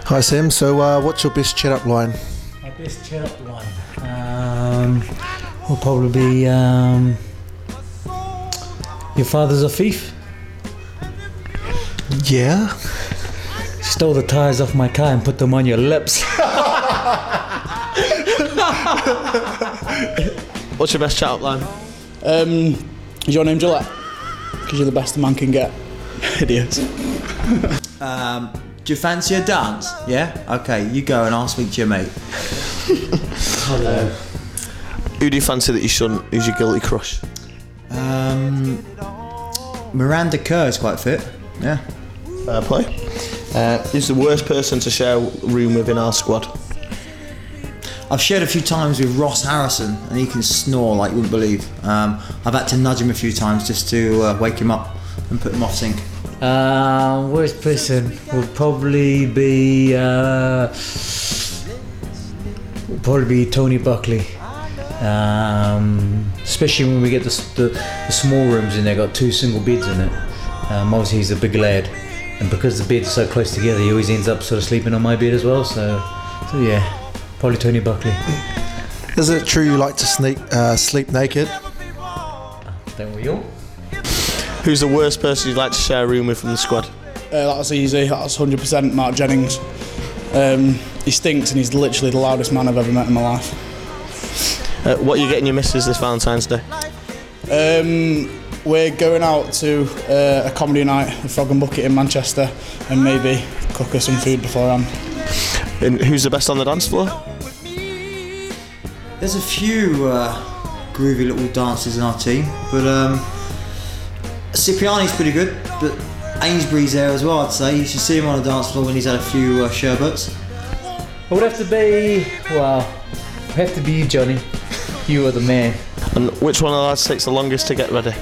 Hi Sam, so what's your best chat up line? My best chat up line will probably be your father's a thief. Yeah? Stole the tyres off my car and put them on your lips. What's your best chat up line? Is your name Gillette? Because you're the best a man can get. Idiots. Do you fancy a dance? Yeah? Okay, you go and I'll speak to your mate. Who do you fancy that you shouldn't? Who's your guilty crush? Miranda Kerr is quite fit. Yeah. Fair play. Who's the worst person to share a room with in our squad? I've shared a few times with Ross Harrison and he can snore like you wouldn't believe. I've had to nudge him a few times just to wake him up and put him off sync. Worst person would probably be Tony Buckley. Especially when we get the small rooms in there, got 2 single beds in it. Obviously he's a big lad, and because the beds are so close together, he always ends up sort of sleeping on my bed as well. So yeah, probably Tony Buckley. Is it true you like to sleep naked? Don't we all? Who's the worst person you'd like to share a room with from the squad? That's easy. That's 100% Mark Jennings. He stinks and he's literally the loudest man I've ever met in my life. What are you getting your missus this Valentine's Day? We're going out to a comedy night, the Frog and Bucket in Manchester, and maybe cook her some food beforehand. And who's the best on the dance floor? There's a few groovy little dancers in our team, but Cipriani's pretty good, but Ainsbury's there as well, I'd say. You should see him on the dance floor when he's had a few sherbets. It would have to be, you, Johnny. You are the man. And which one of the lads takes the longest to get ready?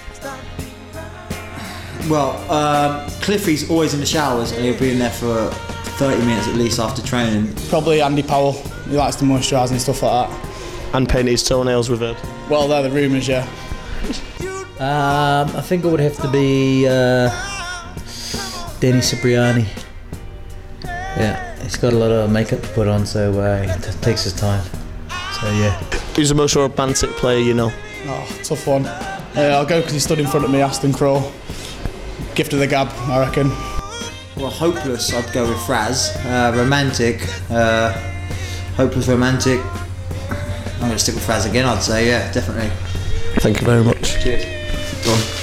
Well, Cliffy's always in the showers and he'll be in there for 30 minutes at least after training. Probably Andy Powell. He likes to moisturise and stuff like that. And paint his toenails, we've heard. Well, they're the rumours, yeah. I think it would have to be Danny Cipriani. Yeah, he's got a lot of makeup to put on, so it takes his time. So yeah. Who's the most romantic player you know? Oh, tough one. I'll go because he stood in front of me, Aston Crow. Gift of the gab, I reckon. Well, hopeless, I'd go with Fraz. Romantic, hopeless romantic. I'm going to stick with Fraz again, I'd say, yeah, definitely. Thank you very much. Cheers. Go on.